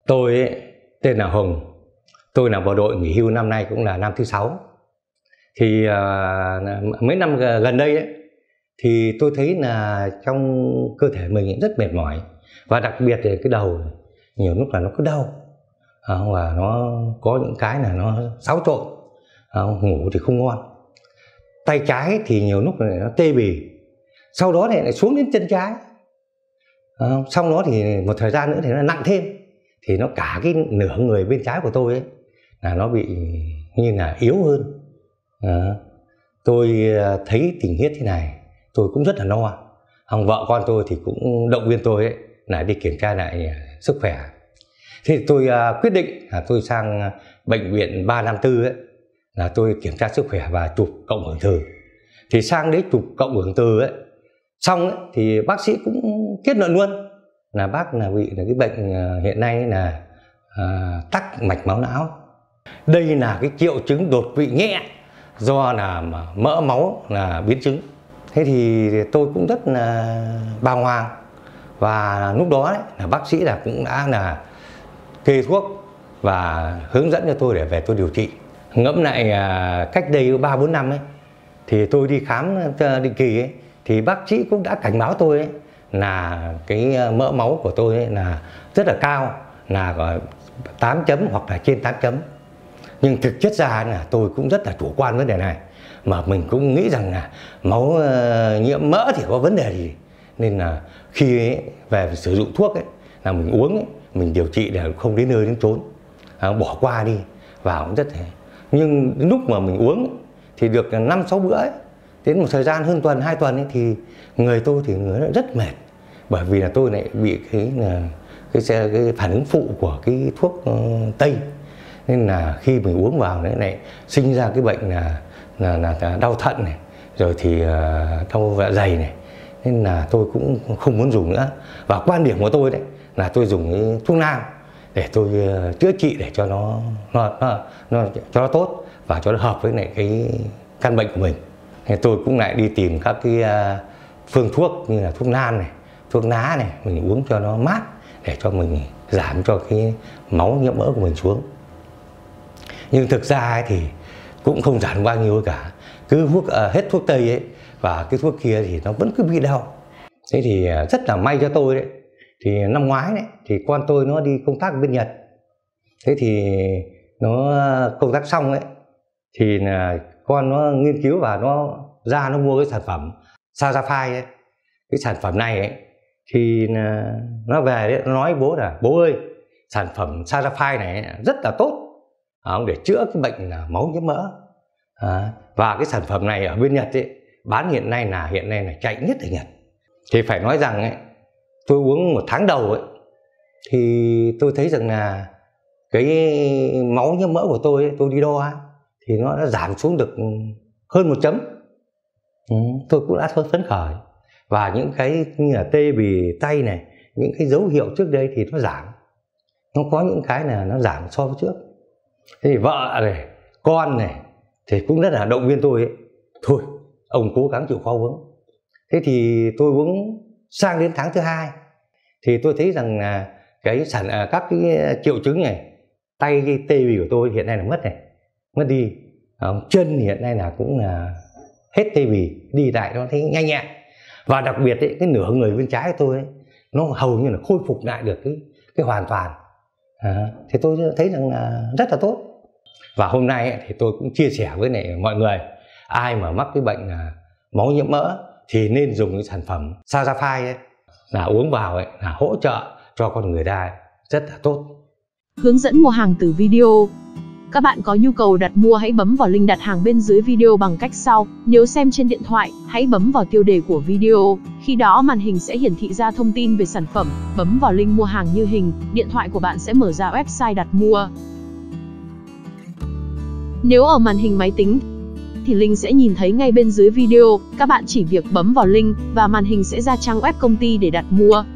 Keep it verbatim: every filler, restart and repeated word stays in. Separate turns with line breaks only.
Tôi ấy, tên là Hùng. Tôi là bộ đội nghỉ hưu năm nay cũng là năm thứ sáu. Thì uh, mấy năm gần đây ấy, thì tôi thấy là trong cơ thể mình rất mệt mỏi. Và đặc biệt là cái đầu nhiều lúc là nó cứ đau. À, và nó có những cái là nó xáo trộn. À, ngủ thì không ngon. Tay trái thì nhiều lúc này nó tê bì. Sau đó thì lại xuống đến chân trái. À, xong đó thì một thời gian nữa thì nó nặng thêm. Thì nó cả cái nửa người bên trái của tôi ấy là nó bị như là yếu hơn. À, tôi thấy tình huyết thế này tôi cũng rất là lo. Ông vợ con tôi thì cũng động viên tôi ấy là đi kiểm tra lại sức khỏe. Thế thì tôi uh, quyết định là tôi sang bệnh viện ba năm tư ấy là tôi kiểm tra sức khỏe và chụp cộng hưởng từ. Thì sang đấy chụp cộng hưởng từ ấy xong ấy, thì bác sĩ cũng kết luận luôn là bác là bị là cái bệnh uh, hiện nay là uh, tắc mạch máu não. Đây là cái triệu chứng đột quỵ nhẹ do là mỡ máu là biến chứng. Thế thì tôi cũng rất là bàng hoàng. Và lúc đó ấy, là bác sĩ là cũng đã là kê thuốc và hướng dẫn cho tôi để về tôi điều trị. Ngẫm lại à, cách đây ba bốn năm ấy thì tôi đi khám định kỳ ấy, thì bác sĩ cũng đã cảnh báo tôi ấy, là cái mỡ máu của tôi ấy là rất là cao, là tám chấm hoặc là trên tám chấm. Nhưng thực chất ra là tôi cũng rất là chủ quan vấn đề này, mà mình cũng nghĩ rằng là máu uh, nhiễm mỡ thì có vấn đề gì, nên là khi ấy, về sử dụng thuốc ấy, là mình uống ấy, mình điều trị để không đến nơi đến chốn, à, bỏ qua đi vào cũng rất thế. Nhưng lúc mà mình uống thì được năm sáu bữa ấy, đến một thời gian hơn tuần hai tuần ấy, thì người tôi thì người nó rất mệt, bởi vì là tôi lại bị cái là cái, cái, cái phản ứng phụ của cái thuốc uh, tây, nên là khi mình uống vào đấy lại sinh ra cái bệnh là là, là đau thận này, rồi thì uh, đau dạ dày này, nên là tôi cũng không muốn dùng nữa. Và quan điểm của tôi đấy là tôi dùng cái thuốc nam để tôi uh, chữa trị để cho nó, nó, nó, nó cho nó tốt và cho nó hợp với lại cái căn bệnh của mình. Thì tôi cũng lại đi tìm các cái uh, phương thuốc như là thuốc nam này, thuốc lá này, mình uống cho nó mát để cho mình giảm cho cái máu nhiễm mỡ của mình xuống. Nhưng thực ra ấy thì cũng không giảm bao nhiêu cả, cứ thuốc, uh, hết thuốc tây ấy và cái thuốc kia thì nó vẫn cứ bị đau. Thế thì uh, rất là may cho tôi đấy, thì năm ngoái đấy thì con tôi nó đi công tác bên Nhật. Thế thì nó uh, công tác xong ấy thì là con nó nghiên cứu và nó ra nó mua cái sản phẩm Sarafai ấy. Cái sản phẩm này ấy thì uh, nó về đấy, nó nói bố là bố ơi, sản phẩm Sarafai này rất là tốt để chữa cái bệnh là máu nhiễm mỡ. À, và cái sản phẩm này ở bên Nhật ấy, bán hiện nay là hiện nay là chạy nhất ở Nhật. Thì phải nói rằng ấy, tôi uống một tháng đầu ấy, thì tôi thấy rằng là cái máu nhiễm mỡ của tôi ấy, tôi đi đo ấy, thì nó đã giảm xuống được hơn một chấm. Ừ, tôi cũng đã phấn khởi. Và những cái như là tê bì tay này, những cái dấu hiệu trước đây thì nó giảm. Nó có những cái là nó giảm so với trước. Thế thì vợ này, con này thì cũng rất là động viên tôi ấy. Thôi, ông cố gắng chịu khó uống. Thế thì tôi uống sang đến tháng thứ hai thì tôi thấy rằng là cái sản các cái triệu chứng này, tay cái tê bì của tôi hiện nay là mất này, mất đi. Chân hiện nay là cũng là hết tê bì, đi lại nó thấy nhanh nhẹn. Và đặc biệt ấy, cái nửa người bên trái của tôi ấy, nó hầu như là khôi phục lại được cái cái hoàn toàn. À, thì tôi thấy rằng là rất là tốt. Và hôm nay ấy, thì tôi cũng chia sẻ với lại mọi người, ai mà mắc cái bệnh là máu nhiễm mỡ thì nên dùng cái sản phẩm Sarafai ấy, là uống vào ấy, là hỗ trợ cho con người ta rất là tốt.
Hướng dẫn mua hàng từ video. Các bạn có nhu cầu đặt mua hãy bấm vào link đặt hàng bên dưới video bằng cách sau. Nếu xem trên điện thoại, hãy bấm vào tiêu đề của video. Khi đó màn hình sẽ hiển thị ra thông tin về sản phẩm. Bấm vào link mua hàng như hình, điện thoại của bạn sẽ mở ra website đặt mua. Nếu ở màn hình máy tính thì link sẽ nhìn thấy ngay bên dưới video. Các bạn chỉ việc bấm vào link và màn hình sẽ ra trang web công ty để đặt mua.